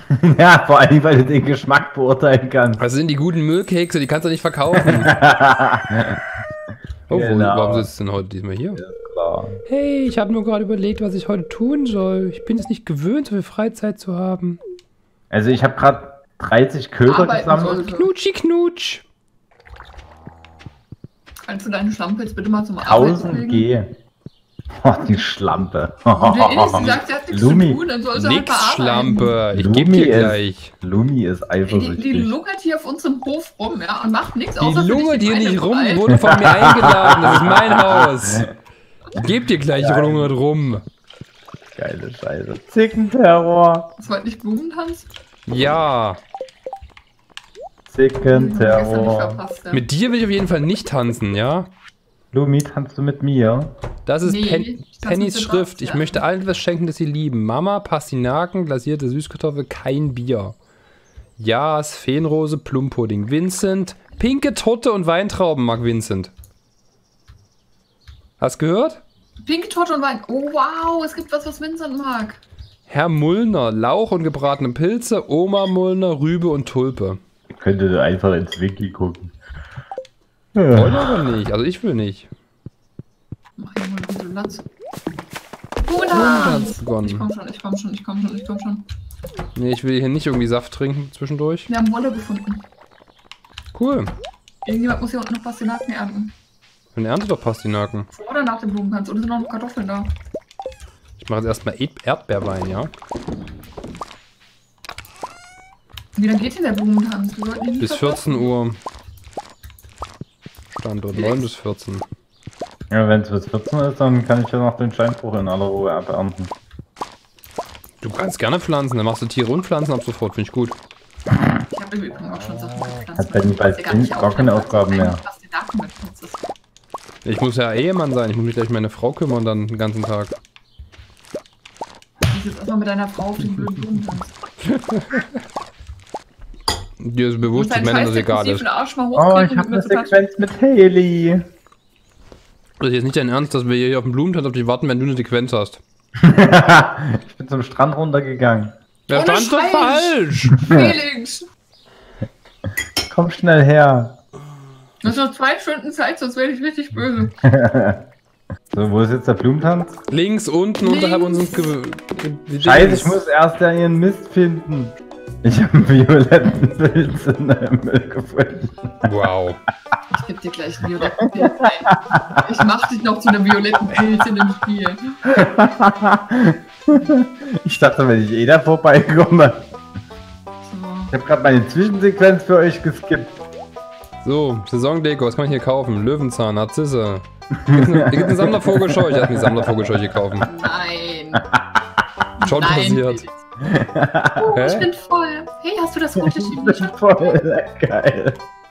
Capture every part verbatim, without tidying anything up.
Ja, vor allem, weil du den Geschmack beurteilen kannst. Das sind die guten Müllkekse, die kannst du nicht verkaufen. Oh, Genau. wo, warum sitzt du denn heute diesmal hier? Ja, klar. Hey, ich habe nur gerade überlegt, was ich heute tun soll. Ich bin es nicht gewöhnt, so viel Freizeit zu haben. Also ich habe gerade dreißig Köder Arbeiten gesammelt. sollte. Knutschi knutsch. Kannst du deine Schlampe jetzt bitte mal zum Arbeiten tausend legen? G. Oh, die Schlampe. Und der Elis sagt, er hat nichts Lumi. zu tun, dann soll sie halt Nix bearbeiten. Schlampe, ich Lumi geb dir ist- gleich. Lumi ist Die, die eifersüchtig. lungert hier auf unserem Hof rum, ja, und macht nichts Die außer für Lunge dich dir Beine nicht rum, frei. die wurde von mir eingeladen, das ist mein Haus. Ich geb dir gleich Geil. Lunge rum. Geile Scheiße. Zickenterror. Das war heute nicht Blumentanz? Ja, Gestern nicht Zickenterror. verpasst, ja. mit dir will ich auf jeden Fall nicht tanzen, ja? Lumi, tanzt du mit mir? Das ist Nee, Pen ich tanze Pennys mit Schrift. Ich Sebastian. möchte allen etwas schenken, das sie lieben. Mama, Pastinaken, glasierte Süßkartoffel, kein Bier. Jas, Feenrose, Plumpudding. Vincent, pinke Torte und Weintrauben mag Vincent. Hast gehört? Pinke Torte und Wein. Oh wow, es gibt was, was Vincent mag. Herr Mullner, Lauch und gebratene Pilze, Oma Mullner, Rübe und Tulpe. Könnte du einfach ins Wiki gucken. Wollen aber nicht, also ich will nicht. Mach hier mal ein bisschen Latz. hat's Blumentanz! Ich begonnen. komm schon, ich komm schon, ich komm schon, ich komm schon. Nee, ich will hier nicht irgendwie Saft trinken zwischendurch. Wir haben Wolle gefunden. Cool. Irgendjemand muss hier unten noch Pastinaken ernten. Dann ernte doch Pastinaken. Vor oder nach dem Blumentanz? Oder sind noch Kartoffeln da? Ich mache jetzt erstmal Erd- Erdbeerwein, ja? Wie lange geht denn der Blumentanz? Wir sollten ihn nicht Bis verpassen. vierzehn Uhr. Standort neun bis vierzehn. Ja, wenn es bis vierzehn ist, dann kann ich ja noch den Steinbruch in aller Ruhe abernten. Du kannst gerne pflanzen, dann machst du Tiere und Pflanzen ab sofort, finde ich gut. Ich habe im Übrigen auch schon Sachen gepflanzt. Hat Benny bald gar nicht gar keine Aufgaben mehr. Pastinaken mit Pflanzen. Ich muss ja Ehemann sein, ich muss mich gleich um meine Frau kümmern dann den ganzen Tag. Du bist jetzt erstmal mit deiner Frau auf den blöden Blumentanz. Dir ist bewusst, dass deinen Männern scheiß das egal ist. depressiven Arsch mal Oh, hochkriegen ich habe und eine mit mir zu Sequenz mit Haley. Das ist jetzt nicht dein Ernst, dass wir hier auf dem Blumentanz auf dich warten, wenn du eine Sequenz hast. Ich bin zum Strand runtergegangen. Der Ohne stand doch Scheiß. falsch! Felix! Komm schnell her. Du hast noch zwei Stunden Zeit, sonst werde ich richtig böse. So, wo ist jetzt der Blumentanz? Links, unten, Links. unterhalb unseres Ge Ge Scheiße, ich muss erst ja ihren Mist finden. Ich habe einen violetten Pilz in einem Müll gefunden. Wow. Ich geb dir gleich einen violetten Pilz ein. Ich mach dich noch zu einem violetten Pilz in dem Spiel. Ich dachte, wenn ich eh da vorbeikomme. So. Ich habe gerade meine Zwischensequenz für euch geskippt. So, Saisondeko, was kann ich hier kaufen? Löwenzahn, Narzisse. Hier gibt eine Sammlervogelscheuche. Ich habe mir Sammlervogelscheuche kaufen. Nein. Schon Nein, passiert. Felix. Oh, Hä? ich bin voll. Hey, hast du das rote Chili Das ist voll geil.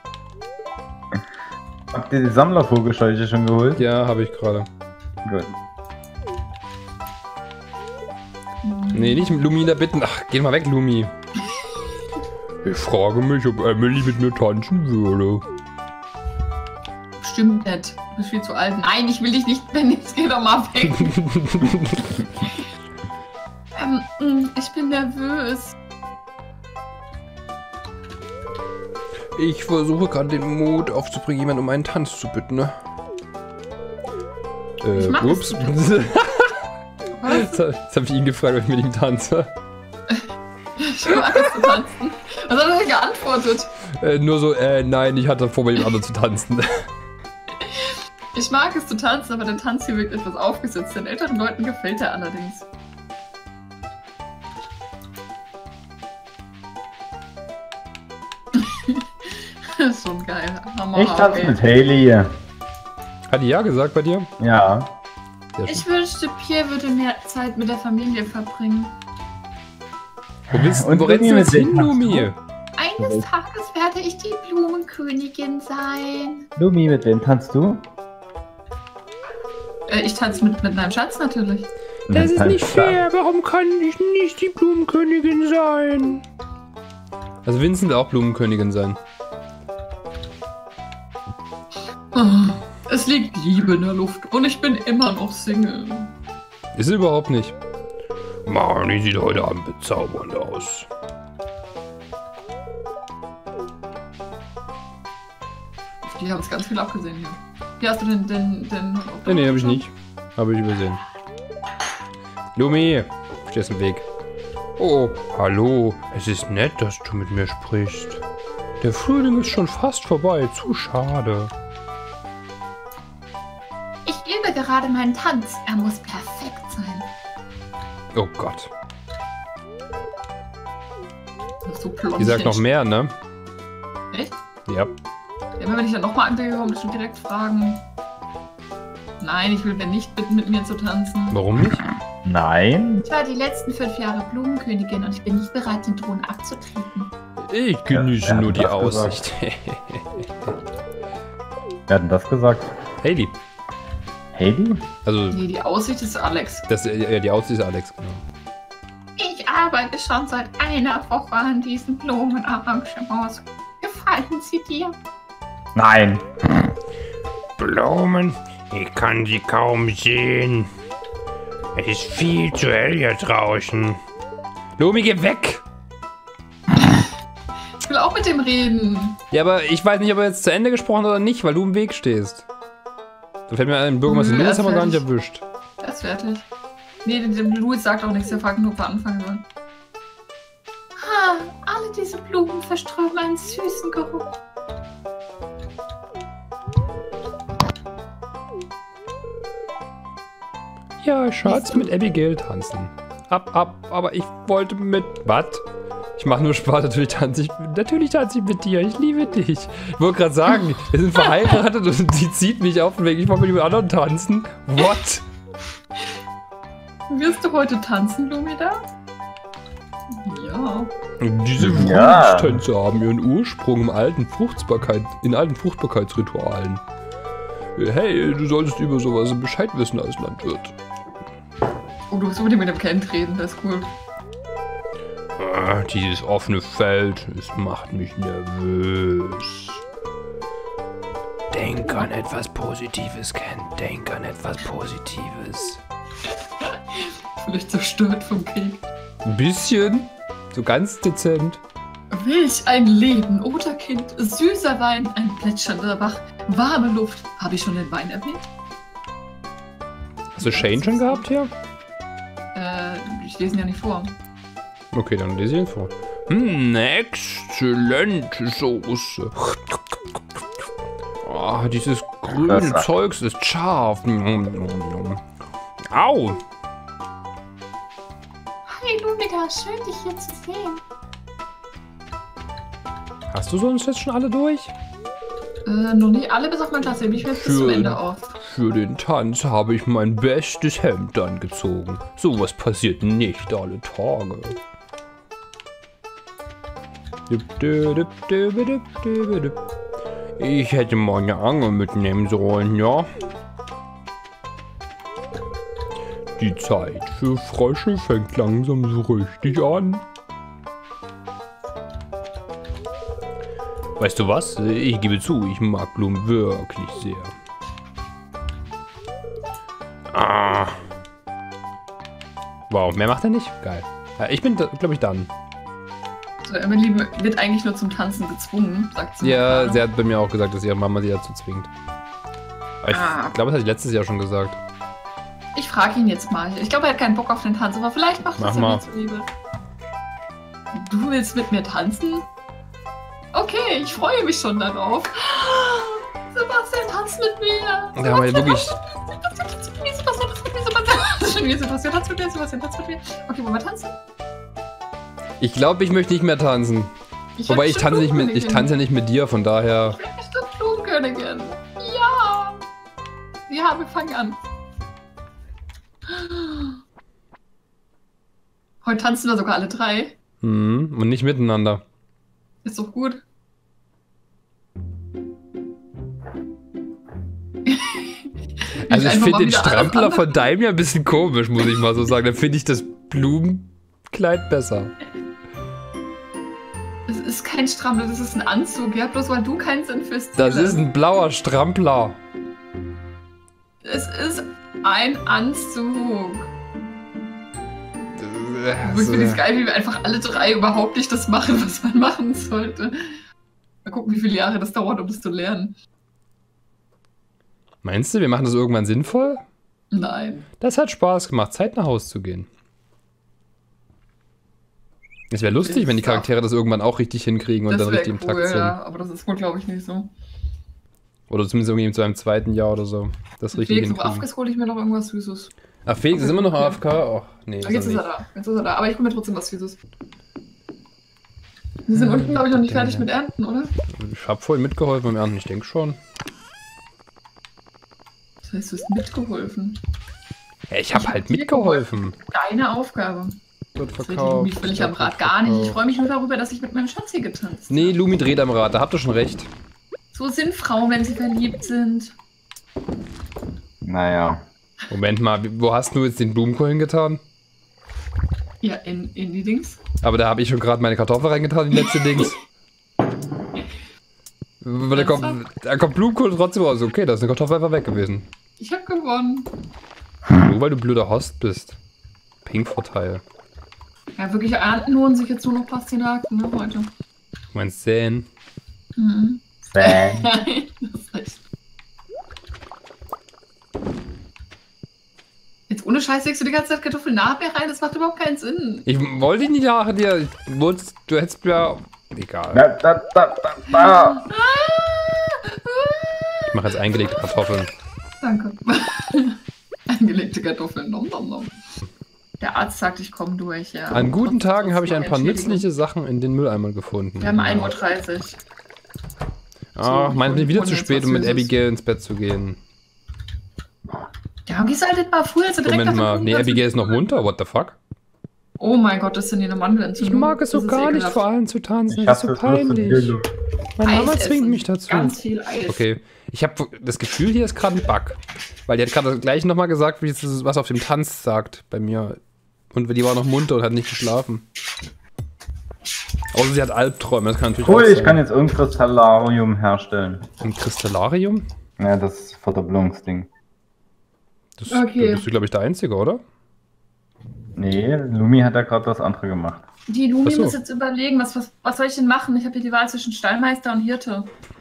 Habt ihr die Sammlervogelscheuche schon geholt? Ja, habe ich gerade. Gut. Nee, nicht Lumina bitten. Ach, geh mal weg, Lumi. Ich frage mich, ob Emily mit mir tanzen würde. Stimmt nicht. Du bist viel zu alt. Nein, ich will dich nicht, Ben. Jetzt geh doch mal weg. ähm, mh, ich bin nervös. Ich versuche gerade den Mut aufzubringen, jemanden um einen Tanz zu bitten, ne? Äh, Ich mach ups. es. Jetzt, jetzt habe ich ihn gefragt, ob ich mit ihm tanze. Ich mag es zu tanzen. Was hat er denn geantwortet? Äh, nur so, äh, nein, ich hatte vor, mit ihm anderen zu tanzen. Ich mag es zu tanzen, aber der Tanz hier wirkt etwas aufgesetzt. Den älteren Leuten gefällt er allerdings. Das ist schon geil. Hammer, Ich tanze okay. mit Haley. Hat die ja gesagt bei dir? Ja. Sehr schön. Ich wünschte, Pierre würde mehr Zeit mit der Familie verbringen. Wo, bist, Und wo rennst Lumi, du jetzt mit hin, wem tanzt Lumi? Eines Tages werde ich die Blumenkönigin sein. Lumi, mit wem tanzt du? Äh, ich tanze mit, mit meinem Schatz natürlich. Das ist nicht fair. Warum kann ich nicht die Blumenkönigin sein? Also Vincent will auch Blumenkönigin sein. Oh, es liegt Liebe in der Luft und ich bin immer noch Single. Ist sie überhaupt nicht. Mann, die sieht heute Abend bezaubernd aus. Die haben es ganz viel abgesehen hier. Hier hast du den... den, den Nee, nee, hab ich nicht. Habe ich übersehen. Lumi, stehst im Weg. Oh, hallo. Es ist nett, dass du mit mir sprichst. Der Frühling ist schon fast vorbei. Zu schade. Ich übe gerade meinen Tanz. Er muss perfekt sein. Oh Gott. So blond. Die sagt noch mehr, ne? Echt? Ja. Ja, wenn ich dann nochmal anblicke, kommt schon direkt fragen. Nein, ich will mir nicht bitten, mit mir zu tanzen. Warum nicht? Nein. Ich war die letzten fünf Jahre Blumenkönigin und ich bin nicht bereit, den Thron abzutreten. Ich genieße Ja, wer nur hat die das Aussicht. Wer hat denn das gesagt? Haley. Haley? Also, Nee, die Aussicht ist Alex. das, ja, die Aussicht ist Alex, genau. Ich arbeite schon seit einer Woche an diesen Blumenarrangements. Gefallen sie dir? Nein. Blumen, ich kann sie kaum sehen. Es ist viel zu hell hier draußen. Lumi, geh weg! Ich will auch mit dem reden. Ja, aber ich weiß nicht, ob er jetzt zu Ende gesprochen hat oder nicht, weil du im Weg stehst. Da fällt mir ein, Bürgermeister Hm, Louis er ist haben wir gar nicht fertig. erwischt. Er ist fertig. Nee, dem, dem Louis sagt auch nichts. Der fragt nur, ob wir anfangen sollen. Ha, alle diese Blumen verströmen einen süßen Geruch. Ja, Schatz, mit Abigail tanzen. Ab, ab, aber ich wollte mit... Was? Ich mache nur Spaß, natürlich tanze ich... Natürlich tanze ich mit dir, ich liebe dich. Ich wollte gerade sagen, wir sind verheiratet und sie zieht mich auf den Weg. Ich wollte mit jemand anderen tanzen. What? Wirst du heute tanzen, Lumida? Ja. Diese Ja. Frühlingstänze haben ihren Ursprung im alten Fruchtbarkeit, in alten Fruchtbarkeitsritualen. Hey, du solltest über sowas Bescheid wissen als Landwirt. Oh, du musst unbedingt mit dem Kent reden, das ist cool. Ah, dieses offene Feld, es macht mich nervös. Denk an etwas Positives, Ken. Denk an etwas Positives. Vielleicht zerstört vom Krieg. Ein bisschen. So ganz dezent. Welch ein Leben, oder Kind? Süßer Wein, ein plätschernder Bach, warme Luft. Habe ich schon den Wein erwähnt? Hast du Shane schon gehabt hier? Äh, ich lese ihn ja nicht vor. Okay, dann lese ich ihn vor. Hm, exzellente Soße. Oh, dieses grüne Das- Zeugs ist scharf. Au! Hi Lumida, schön dich hier zu sehen. Hast du sonst jetzt schon alle durch? Äh, noch nicht alle bis auf mein Klasse, ich werde bis zum Schön. Ende auf. Für den Tanz habe ich mein bestes Hemd angezogen. Sowas passiert nicht alle Tage. Ich hätte meine Angel mitnehmen sollen, ja? Die Zeit für Frösche fängt langsam so richtig an. Weißt du was? Ich gebe zu, ich mag Blumen wirklich sehr. Ah. Wow, mehr macht er nicht? Geil. Ja, ich bin, glaube ich, dann. So, Emily wird eigentlich nur zum Tanzen gezwungen, sagt sie. mir Ja, gerade. sie hat bei mir auch gesagt, dass ihre Mama sie dazu zwingt. Aber ich Ah. glaube, das hat sie letztes Jahr schon gesagt. Ich frage ihn jetzt mal. Ich glaube, er hat keinen Bock auf den Tanz, aber vielleicht macht Mach das ja mal. mir zuliebe. Du willst mit mir tanzen? Okay, ich freue mich schon darauf. Sebastian, tanz mit mir! Da haben wir wirklich. Sebastian, tanz mit mir, Sebastian, tanz mit mir, Sebastian, tanz mit mir, Sebastian, tanz mit mir, Sebastian, tanz mit mir. Okay, wollen wir tanzen? Ich glaube, ich möchte nicht mehr tanzen. Ich Wobei werd ich tanze nicht mit, ich Blumenkönigin. tanze ja nicht mit dir, von daher. Ich bin bestimmt Blumenkönigin. Ja! Ja, wir fangen an. Heute tanzen wir sogar alle drei. Hm, und nicht miteinander. Ist doch gut. Also ich einfach finde mal den wieder alles Strampler andere. von deinem ja ein bisschen komisch, muss ich mal so sagen. Da finde ich das Blumenkleid besser. Es ist kein Strampler, das ist ein Anzug, ja? Bloß weil du keinen Sinn fürs Ziel Das ist ein blauer Strampler. Es ist ein Anzug. Also, Ich finde es geil, wie wir einfach alle drei überhaupt nicht das machen, was man machen sollte. Mal gucken, wie viele Jahre das dauert, um das zu lernen. Meinst du, wir machen das irgendwann sinnvoll? Nein. Das hat Spaß gemacht, Zeit nach Hause zu gehen. Es wäre lustig, wenn die Charaktere das irgendwann auch richtig hinkriegen und Das dann wäre richtig im cool, Takt sind. ja, aber das ist wohl, glaube ich, nicht so. Oder zumindest irgendwie zu einem zweiten Jahr oder so. Das richtig Felix, auf hinkriegen. Afkes hole ich mir noch irgendwas Süßes. Ach, Felix ist immer noch A F K? Ach, nee. Ah, Ist jetzt er ist er nicht. da. Jetzt ist er da. Aber ich hole mir trotzdem was Süßes. Wir sind unten, glaube ich, noch nicht fertig mit Ernten, oder? Ich hab vorhin mitgeholfen beim Ernten, ich denke schon. Das heißt, du hast mitgeholfen. Ja, ich hab halt mitgeholfen. Deine Aufgabe. Wird Das verkauft. mich will ich am wird Rad gar nicht. Ich verkauft. freue mich nur darüber, dass ich mit meinem Schatz hier getanzt Nee, habe. Lumi dreht am Rad, da habt ihr schon recht. So sind Frauen, wenn sie verliebt sind. Naja. Moment mal, wo hast du jetzt den Blumenkohl hingetan? Ja, in, in die Dings. Aber da habe ich schon gerade meine Kartoffel reingetan, die letzte Dings. Aber da kommt, da kommt Blumenkohl trotzdem raus. Okay, da ist eine Kartoffel einfach weg gewesen. Ich habe gewonnen. Nur weil du blöder Host bist. Ping-Vorteil. Ja, wirklich ernten lohnen sich jetzt nur noch Pastinaken, ne, heute. Du meinst säen? Mhm. Bäh. Nein, das ist recht. Jetzt ohne Scheiß legst du die ganze Zeit Kartoffeln nach mir rein, das macht überhaupt keinen Sinn. Ich wollte nicht nach dir. Ich wollte, du hättest mir... Egal. Da, da, da, da, da. Ich mache jetzt eingelegte Kartoffeln. Danke. Eingelegte Kartoffeln, nom nom nom. Der Arzt sagt, ich komme durch, ja. An guten Trotzdem Tagen habe ich ein paar Entschädigung. nützliche Sachen in den Mülleimern gefunden. Wir haben ein Uhr dreißig. Ach, So, meint mir wieder und zu jetzt spät, was um mit Süßes. Abigail ins Bett zu gehen. Ja, gehst du halt nicht mal früher, also direkt Moment nach mal, dem nee, Punkt, Abigail ist noch munter, what the fuck? Oh mein Gott, das sind die eine Mandelentzündung. Ich mag es so Das ist gar nicht, ekelhaft. vor allen zu tanzen. Ich Das ist so hab das Lust peinlich. Gildo. Meine Mama Eis zwingt essen. mich dazu. Ganz viel Eis. Okay, ich habe das Gefühl, hier ist gerade ein Bug. Weil die hat gerade gleich nochmal gesagt, wie es was auf dem Tanz sagt bei mir. Und die war noch munter und hat nicht geschlafen. Außer sie hat Albträume, das kann natürlich Cool, auch ich sein. kann jetzt irgendein Kristallarium herstellen. Ein Kristallarium? Ja, das Verdopplungsding. Das, Okay. Da bist du, glaube ich, der Einzige, oder? Nee, Lumi hat ja gerade das andere gemacht. Die Lumi Ach so. muss jetzt überlegen, was, was, was soll ich denn machen? Ich habe hier die Wahl zwischen Stallmeister und Hirte.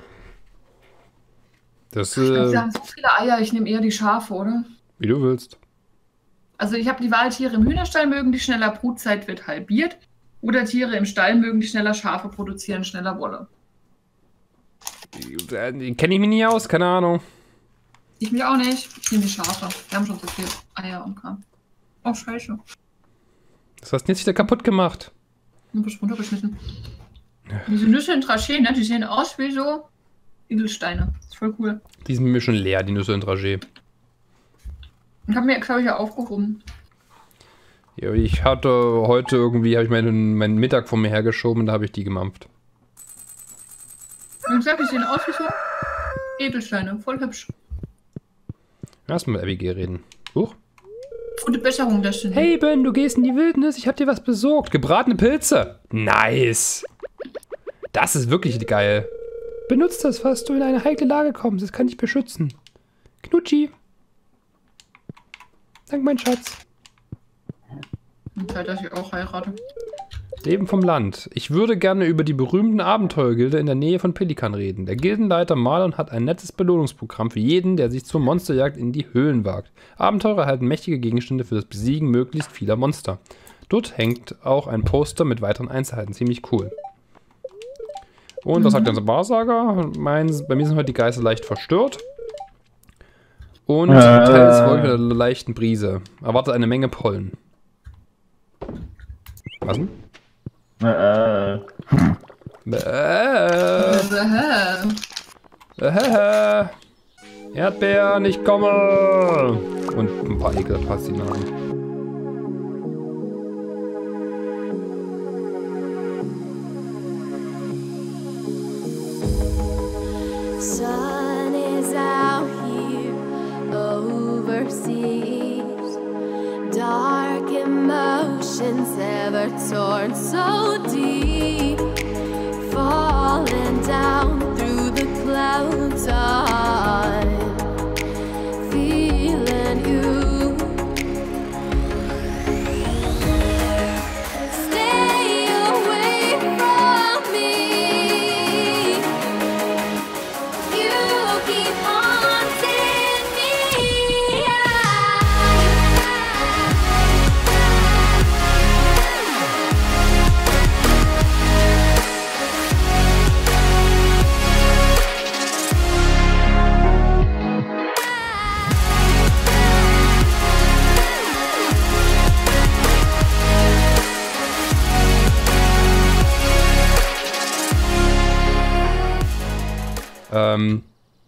Das, Ich glaub, sie äh, haben so viele Eier, ich nehme eher die Schafe, oder? wie du willst. Also ich habe die Wahl, Tiere im Hühnerstall mögen, die schneller Brutzeit wird halbiert. Oder Tiere im Stall mögen, die schneller Schafe produzieren, schneller Wolle. Kenne ich mich nie aus, keine Ahnung. Ich mich auch nicht. Ich nehme die Schafe. Wir haben schon so viel Eier und Kram. Oh, scheiße. Das hast du jetzt wieder kaputt gemacht. Ich hab was runtergeschmissen. Diese Nüsse in Tracheen, ne? Die sehen aus wie so Edelsteine. Das ist voll cool. Die sind mir schon leer, die Nüsse in Dragé. Ich habe mir, glaube ich, ja aufgehoben. Ja, ich hatte heute irgendwie, habe ich meinen, meinen Mittag vor mir hergeschoben und da habe ich die gemampft. Und ich sag, die sehen aus wie so Edelsteine. Voll hübsch. Lass mal mit Abigail reden. Huch. Gute Besserung, das stimmt. Hey Ben, du gehst in die Wildnis, ich habe dir was besorgt. Gebratene Pilze. Nice. Das ist wirklich geil. Benutzt das, falls du in eine heikle Lage kommst. Das kann dich beschützen. Knutschi. Dank, mein Schatz. Und Zeit, dass ich auch heirate. Leben vom Land. Ich würde gerne über die berühmten Abenteuergilde in der Nähe von Pelikan reden. Der Gildenleiter Marlon hat ein nettes Belohnungsprogramm für jeden, der sich zur Monsterjagd in die Höhlen wagt. Abenteurer erhalten mächtige Gegenstände für das Besiegen möglichst vieler Monster. Dort hängt auch ein Poster mit weiteren Einzelheiten. Ziemlich cool. Und was sagt unser Wahrsager? Mein, bei mir sind heute die Geister leicht verstört. Und Äh. das Hotel ist wirklich mit einer leichten Brise. Erwartet eine Menge Pollen. Was denn? Äh, Bäh. Äh, Äh, Erdbeeren, ich komme! Und ein paar Ekelpastinaken. Sun is out here overseas. Dark emotions ever torn so deep. Falling down through the clouds. I'm feeling you. Stay away from me. You keep haunting Ähm,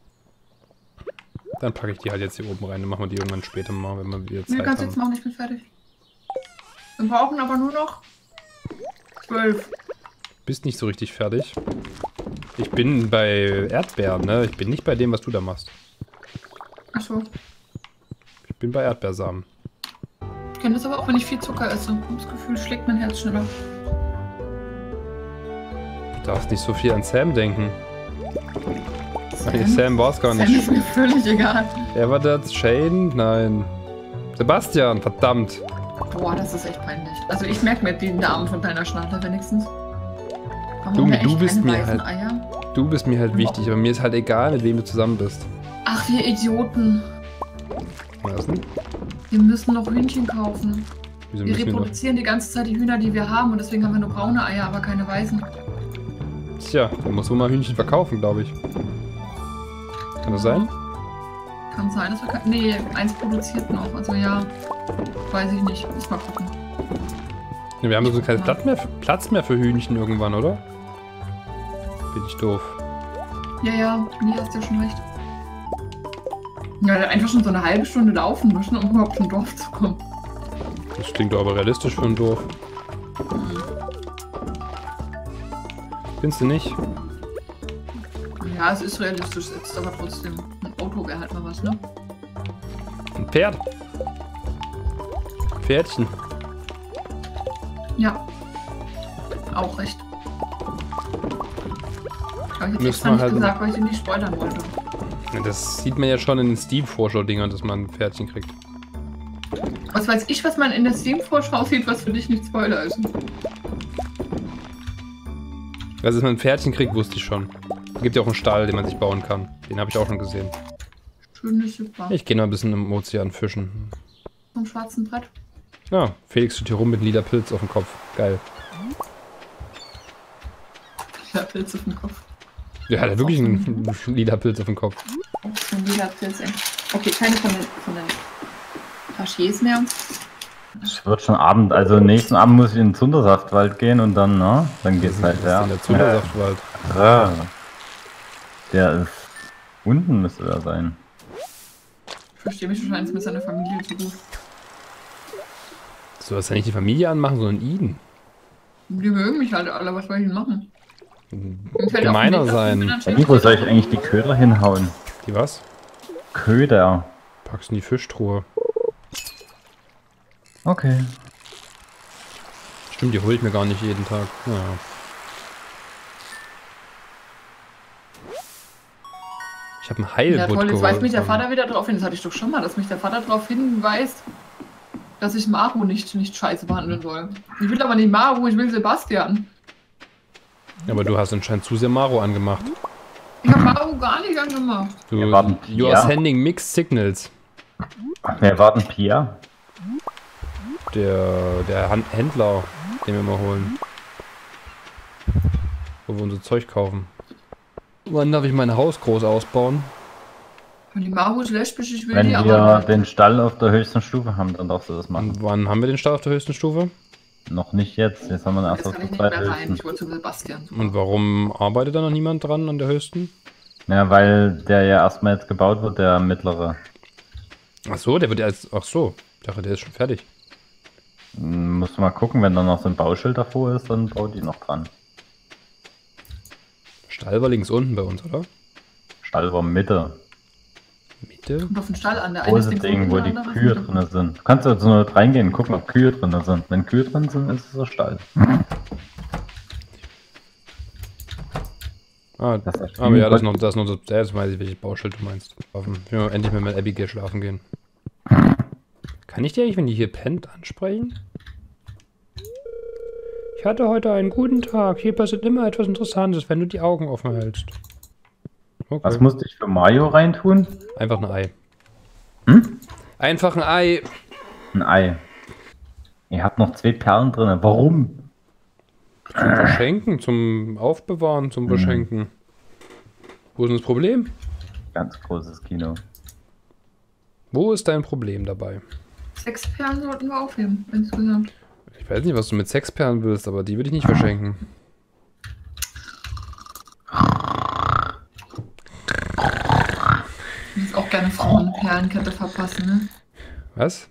dann packe ich die halt jetzt hier oben rein. Dann machen wir die irgendwann später mal, wenn wir wieder Nee, Zeit kannst haben. jetzt machen, ich bin fertig. Wir brauchen aber nur noch zwölf. Bist nicht so richtig fertig. Ich bin bei Erdbeeren, ne? Ich bin nicht bei dem, was du da machst. Achso. Ich bin bei Erdbeersamen. Ich kenne das aber auch, wenn ich viel Zucker esse. Ich habe das Gefühl, schlägt mein Herz schneller. Du darfst nicht so viel an Sam denken. Nee, Sam war es gar Sam nicht. ist mir völlig egal. Er war das Shane? Nein. Sebastian, verdammt. Boah, das ist echt peinlich. Also ich merke mir den Namen von deiner Schnatter wenigstens. Warum Du- haben wir du echt bist keine mir weißen halt- Eier? Du bist mir halt wichtig, aber mir ist halt egal, mit wem du zusammen bist. Ach, wir Idioten. Was denn? Wir müssen noch Hühnchen kaufen. Wieso Wir müssen wir noch... reproduzieren die ganze Zeit die Hühner, die wir haben. Und deswegen haben wir nur braune Eier, aber keine weißen. Tja, dann musst du mal Hühnchen verkaufen, glaube ich. Kann das sein? Kann sein, dass wir... Kann nee, eins produziert noch. Also ja, weiß ich nicht. Muss mal gucken. Ne, wir haben so keinen Platz mehr, Platz mehr für Hühnchen irgendwann, oder? Bin ich doof. Ja, ja, nee, hast ja schon recht. Ja, einfach schon so eine halbe Stunde laufen müssen, um überhaupt zum Dorf zu kommen. Das klingt doch aber realistisch für ein Dorf. Findest du nicht? Ja, es ist realistisch jetzt, aber trotzdem. Ein Auto wäre halt mal was, ne? Ein Pferd. Pferdchen. Ja. Auch recht. Aber ich Müssen hab's extra wir nicht halt- gesagt, weil ich ihn nicht spoilern wollte. Ja, das sieht man ja schon in den Steam-Vorschau-Dingern, dass man ein Pferdchen kriegt. Was weiß ich, was man in der Steam-Vorschau sieht, was für dich nicht Spoiler ist. Also, dass man ein Pferdchen kriegt, wusste ich schon. Es gibt ja auch einen Stall, den man sich bauen kann. Den habe ich auch schon gesehen. Schönes Super. Ich gehe noch ein bisschen im Ozean fischen. Vom schwarzen Brett. Ja, Felix steht hier rum mit einem lila Pilz auf dem Kopf. Geil. Ja, Pilz auf dem Kopf. Ja, der hat wirklich einen lila Pilz auf dem Kopf. Oh, schon wieder Pilz, ey. Okay, keine von den, von den Tachiers mehr. Es wird schon Abend, also nächsten Abend muss ich in den Zundersaftwald gehen und dann, ne? Dann geht's halt, Das ist ja. in der Zundersaftwald. Ja. Der ist unten müsste er sein. Ich verstehe mich wahrscheinlich mit seiner Familie zu gut. Du sollst ja nicht die Familie anmachen, sondern ihn. Die mögen mich halt alle, was soll ich denn machen? Mir fällt Gemeiner auf den Weg, sein. dass Ja, ich Nico, soll ich eigentlich die Köder hinhauen? Die was? Köder. Packst in die Fischtruhe. Okay. Stimmt, die hole ich mir gar nicht jeden Tag. Ja. Ich habe ein Ja Heilbutt toll, jetzt weist mich der geholt. Vater wieder drauf hin, das hatte ich doch schon mal, dass mich der Vater darauf hinweist, dass ich Maru nicht, nicht scheiße behandeln soll. Ich will aber nicht Maru, ich will Sebastian. Aber du hast anscheinend zu sehr Maro angemacht. Ich habe Maru gar nicht angemacht. Du, Wir warten you Pia. are sending mixed signals. Wir warten Pia. Der, der Han- Händler, den wir mal holen. Wo wir unser Zeug kaufen. Wann darf ich mein Haus groß ausbauen? Wenn die Maru ist lesbisch, ich will Wenn die wir aber... den Stall auf der höchsten Stufe haben, dann darfst du das machen. Und wann haben wir den Start auf der höchsten Stufe? Noch nicht jetzt, jetzt haben wir erst Jetzt auf kann der ich nicht mehr rein, zweithöchsten. ich wollte zu Sebastian. Und warum arbeitet da noch niemand dran an der höchsten? Ja, weil der ja erstmal jetzt gebaut wird, der mittlere. Ach so, der wird ja als. Ach so, ich dachte, der ist schon fertig. Hm, Musst du mal gucken, wenn da noch so ein Bauschild davor ist, dann baut die noch dran. Stall war links unten bei uns, oder? Stall war Mitte. Mitte? Kommt auf den Stall an, der eine ist Großes links Ding, unten, wo der die andere ist Kühe Mitte. drin sind. Du kannst also nur reingehen und gucken, ob Kühe drin sind. Wenn Kühe drin sind, ist es ein Stall. Ah, Das ist aber ja, das ist viel- noch, das ist noch, das, jetzt weiß ich, welches Bauschild du meinst. Ich will mal endlich mit meiner Abigail schlafen gehen. Kann ich dir eigentlich, wenn die hier pennt, ansprechen? Ich hatte heute einen guten Tag. Hier passiert immer etwas Interessantes, wenn du die Augen offen hältst. Okay. Was musste ich für Mario reintun? Einfach ein Ei. Hm? Einfach ein Ei. Ein Ei. Ihr habt noch zwei Perlen drin. Warum? Zum Verschenken, zum Aufbewahren, zum Verschenken. Wo ist denn das Problem? Ganz großes Kino. Wo ist dein Problem dabei? Sechs Perlen sollten wir aufheben, insgesamt. Ich weiß nicht, was du mit Sexperlen willst, aber die würde ich nicht verschenken. auch gerne Frauen eine Perlenkette verpassen, ne? Was?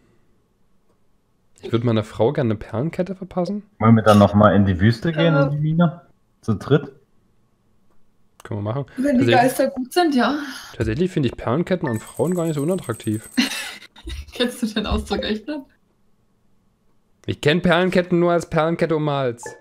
Ich würde meiner Frau gerne eine Perlenkette verpassen? Wollen wir dann nochmal in die Wüste gehen, in die Mine? Zu dritt? Können wir machen. Wenn die Tatsächlich, Geister gut sind, ja. tatsächlich finde ich Perlenketten an Frauen gar nicht so unattraktiv. Kennst du den Ausdruck echt nicht? Ich kenne Perlenketten nur als Perlenkette um den Hals.